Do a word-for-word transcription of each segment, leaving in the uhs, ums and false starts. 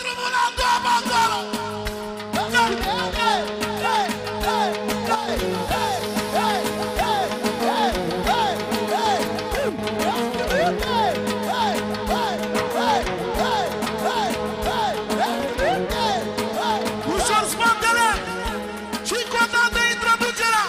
drumul la doamna acolo! Ușor spatele și cu o dată introducerea!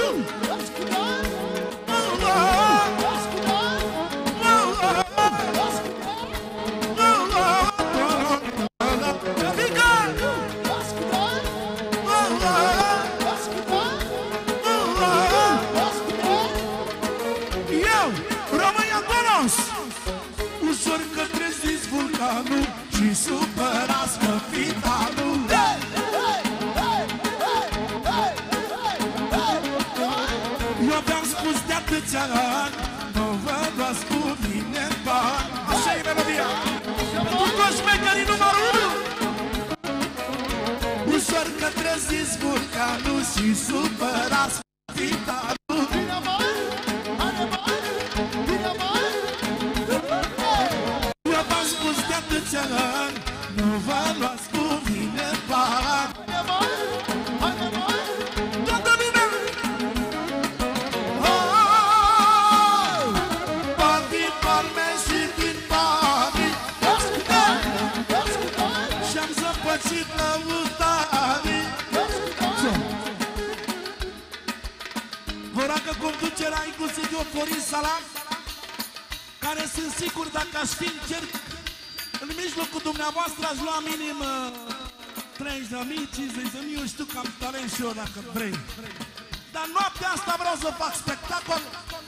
Eu, România Donos, ușor că treziți vulcanul și supărați capitanul. Eu v-am spus de atâția ani, nu vă luați cu mine în bani. Așa e melodia. Pentru toți șmecherii numărul unu. Ușor că treziți vulcanul și supărați capitanul. Eu v-am spus de atâția ani, nu vă luați cu mine în bani. Toată lumea! Bani din palme și din bani și-am zăpăcit lăutarii. Vă rog că conducerea inclusiv eu, Florin Salam, care sunt sigur dacă aș fi în cerc în mijlocul dumneavoastră aș lua minim treizeci de mii, cincizeci de mii, eu știu că am talent și eu dacă vrei. Dar noaptea asta vreau să fac spectacol.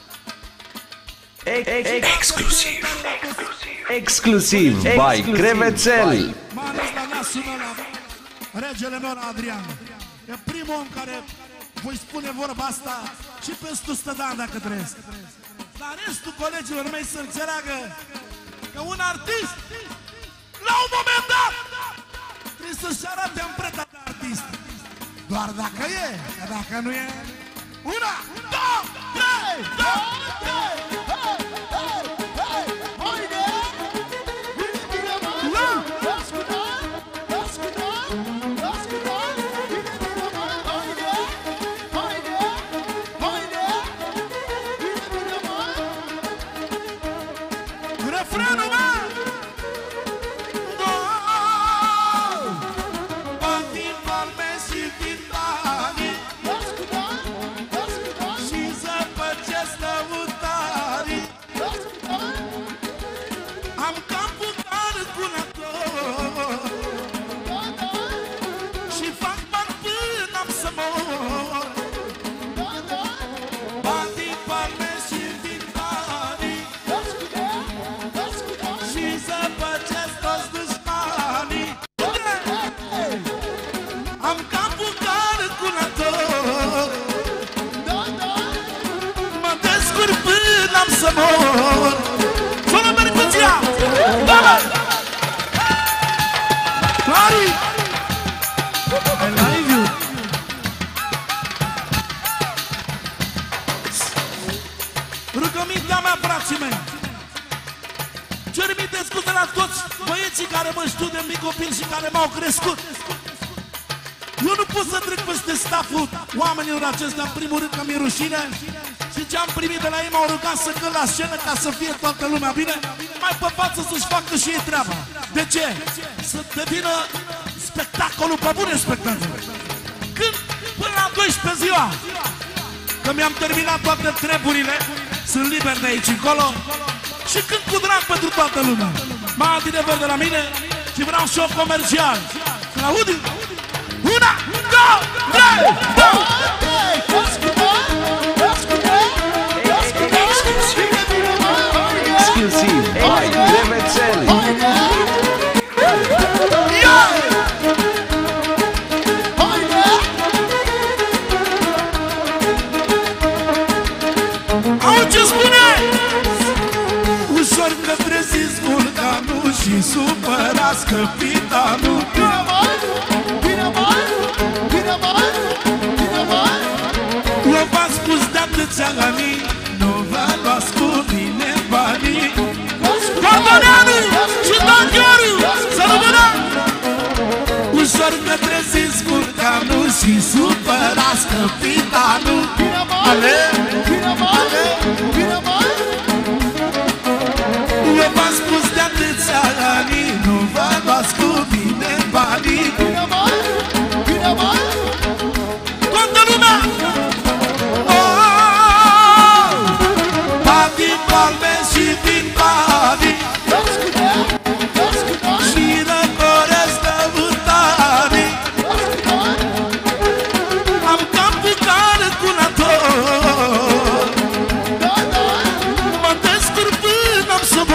Exclusiv, exclusiv, by Crevețel. M-a ales la nasul ăla, regele meu Adrian. E primul om care voi spune vorba asta și peste o sută de ani dacă trăiesc. Dar restul colegilor mei să înțeleagă că un artist, la un moment dat, trebuie să-și arate amprenta de artist. Doar dacă e, că dacă nu e... Una, două, trei, două, trei, hei, hei, hei, haide! Bine, bine, mă! Ascultă-l, ascultă-l, ascultă-l! Bine, bine, mă! Haide, haide, haide! Bine, bine, mă! Refrenul, mă! Să mor. Sună percuția. Baba! Mari! I love you. Rugămintea mea, frații mei, cer minte scuze la toți băieții care mă știu de mic copil și care m-au crescut. Eu nu pot să trec peste staful oamenilor acestea, în primul rând că mi-e rușine. Și ce am primit de la ei m-au rugat să cânt la scenă ca să fie toată lumea bine, mai pe față să-și facă și ei treaba. De ce? Să devină spectacolul pe bune spectacol. Când până la douăsprezece ziua, că mi-am terminat toate treburile, sunt liber de aici încolo și cânt cu drag pentru toată lumea. M-a adinevăr de la mine și vreau și eu comercial. Să-l audi? Una, două, trei, două! Exclusiv, by Crevețel. Auzi ce spune? Ușor că treziți vulcanul și supărați capitanul. Bine, băi! Bine, băi! Bine, băi! Bine, băi! Eu v-am spus de atâția ani, nu vă luați cu mine banii. Codoneanu și Don Gheoriu, să rămână! las capitanul. Ale, ale, eu v-am spus de atâția ani, nu vă luați cu mine banii. Toată lumea! Oh, banii, palme și vin banii și răcoresc căutanii. Am capul care cu nator, mă descurc până am să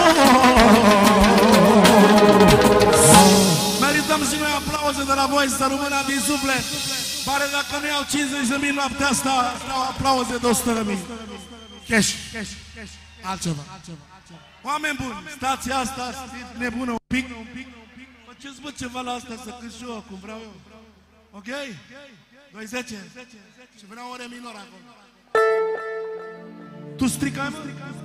merităm și noi aplauze de la voi, să rămână din suflet. Pare dacă nu iau cincizeci de mii noaptea asta, dau aplauze de o sută de mii. Cash, altceva. Oameni buni, stația asta e nebună un pic. Faceți bă ceva la asta să cânt și eu cum vreau eu. Ok? doi zece. Și vreau ore minor acolo. Tu stricai, mă?